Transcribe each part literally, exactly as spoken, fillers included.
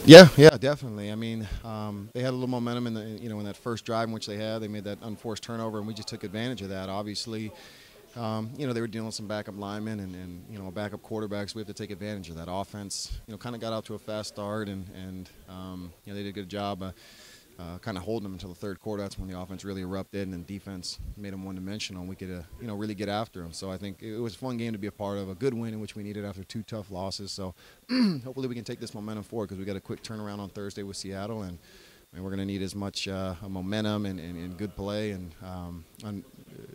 Yeah, yeah, definitely. I mean, um, they had a little momentum in the you know in that first drive in which they had. They made that unforced turnover, and we just took advantage of that. Obviously, um, you know they were dealing with some backup linemen and, and you know backup quarterbacks. We have to take advantage of that. Offense, you know, kind of got out to a fast start, and and um, you know they did a good job. Uh, uh, kind of holding them until the third quarter. That's when the offense really erupted, and then defense made them one-dimensional. And we could, uh, you know, really get after them. So I think it was a fun game to be a part of. A good win in which we needed after two tough losses. So hopefully we can take this momentum forward because we got a quick turnaround on Thursday with Seattle, and, and we're going to need as much uh, momentum and, and, and good play and um, un,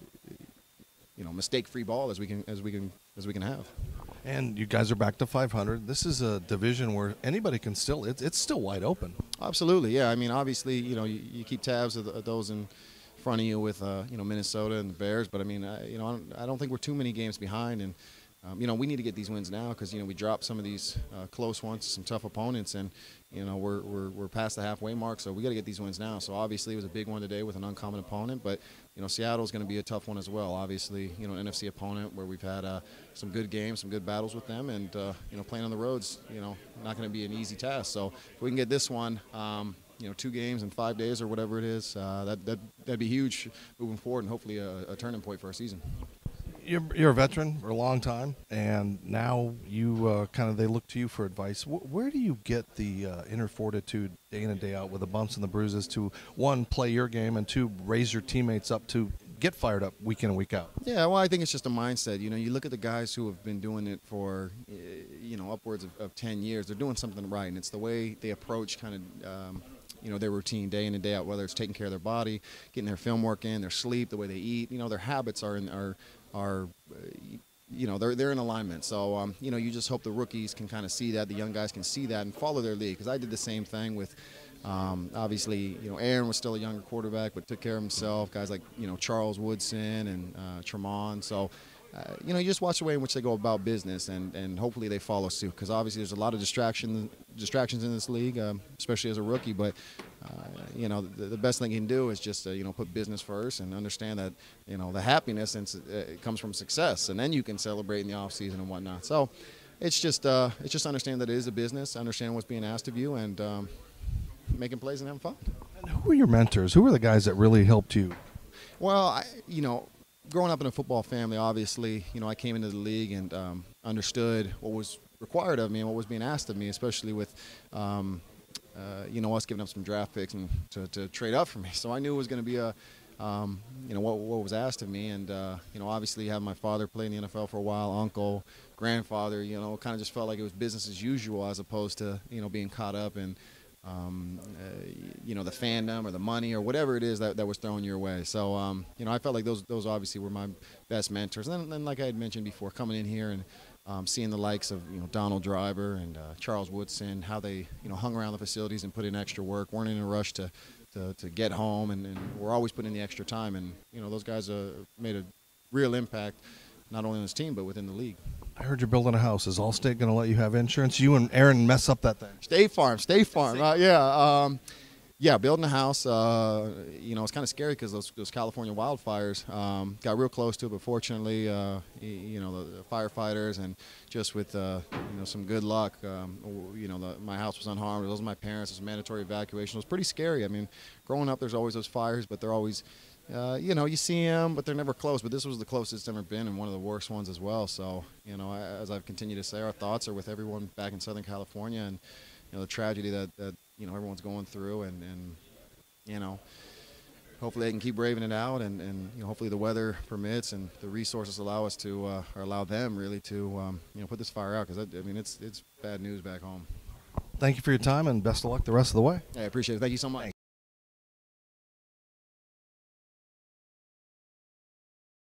you know mistake-free ball as we can as we can as we can have. And you guys are back to five hundred. This is a division where anybody can still, it's, it's still wide open. Absolutely, yeah. I mean, obviously, you know, you, you keep tabs of, the, of those in front of you with, uh, you know, Minnesota and the Bears. But, I mean, I, you know, I don't, I don't think we're too many games behind. And, um, you know, we need to get these wins now because, you know, we dropped some of these uh, close ones to some tough opponents. And, you know, we're, we're, we're past the halfway mark, so we got to get these wins now. So, obviously, it was a big one today with an uncommon opponent. But, you know, Seattle's going to be a tough one as well. Obviously, you know, an N F C opponent where we've had uh, some good games, some good battles with them. And, uh, you know, playing on the roads, you know, not going to be an easy task. So, if we can get this one, um, you know, two games in five days or whatever it is, uh, that, that, that'd be huge moving forward and hopefully a, a turning point for our season. You're, you're a veteran for a long time, and now you uh, kind of they look to you for advice. W- where do you get the uh, inner fortitude day in and day out with the bumps and the bruises to, one, play your game, and two, raise your teammates up to get fired up week in and week out? Yeah, well, I think it's just a mindset. You know, you look at the guys who have been doing it for, eh, you know, upwards of, of ten years. They're doing something right, and it's the way they approach kind of, um, you know, their routine day in and day out, whether it's taking care of their body, getting their film work in, their sleep, the way they eat. You know, their habits are in, are are uh, you know they're they're in alignment. So um, you know you just hope the rookies can kind of see that, the young guys can see that and follow their lead. Because I did the same thing with um, obviously you know Aaron was still a younger quarterback but took care of himself. Guys like you know Charles Woodson and uh, Tremont. So. Uh, you know, you just watch the way in which they go about business, and, and hopefully they follow suit. Because obviously, there's a lot of distraction, distractions in this league, um, especially as a rookie. But uh, you know, the, the best thing you can do is just uh, you know put business first and understand that you know the happiness and uh, it comes from success, and then you can celebrate in the off season and whatnot. So it's just uh, it's just understand that it is a business, understand what's being asked of you, and um, making plays and having fun. And who were your mentors? Who were the guys that really helped you? Well, I, you know. Growing up in a football family, obviously, you know, I came into the league and um, understood what was required of me and what was being asked of me, especially with, um, uh, you know, us giving up some draft picks and to, to trade up for me. So I knew it was going to be a, um, you know, what, what was asked of me. And, uh, you know, obviously having my father play in the N F L for a while, uncle, grandfather, you know, kind of just felt like it was business as usual as opposed to, you know, being caught up in, Um, uh, you know, the fandom or the money or whatever it is that, that was thrown your way. So, um, you know, I felt like those those obviously were my best mentors. And then, then like I had mentioned before, coming in here and um, seeing the likes of, you know, Donald Driver and uh, Charles Woodson, how they, you know, hung around the facilities and put in extra work, weren't in a rush to, to, to get home, and, and were always putting in the extra time. And, you know, those guys uh, made a real impact, not only on this team, but within the league. I heard you're building a house. Is Allstate going to let you have insurance? You and Aaron mess up that thing. State Farm, State Farm. Uh, yeah, um, yeah. Building a house. Uh, you know, it's kind of scary because those, those California wildfires um, got real close to it. But fortunately, uh, you know, the, the firefighters and just with uh, you know some good luck, um, you know, the, my house was unharmed. Those are my parents. It was a mandatory evacuation. It was pretty scary. I mean, growing up, there's always those fires, but they're always Uh, you know, you see them, but they're never close. But this was the closest it's ever been, and one of the worst ones as well. So, you know, as I've continued to say, our thoughts are with everyone back in Southern California, and you know, the tragedy that, that you know everyone's going through, and, and you know, hopefully they can keep braving it out, and, and you know, hopefully the weather permits and the resources allow us to, uh, or allow them really to, um, you know, put this fire out. Because I, I mean, it's it's bad news back home. Thank you for your time, and best of luck the rest of the way. I appreciate it. Thank you so much.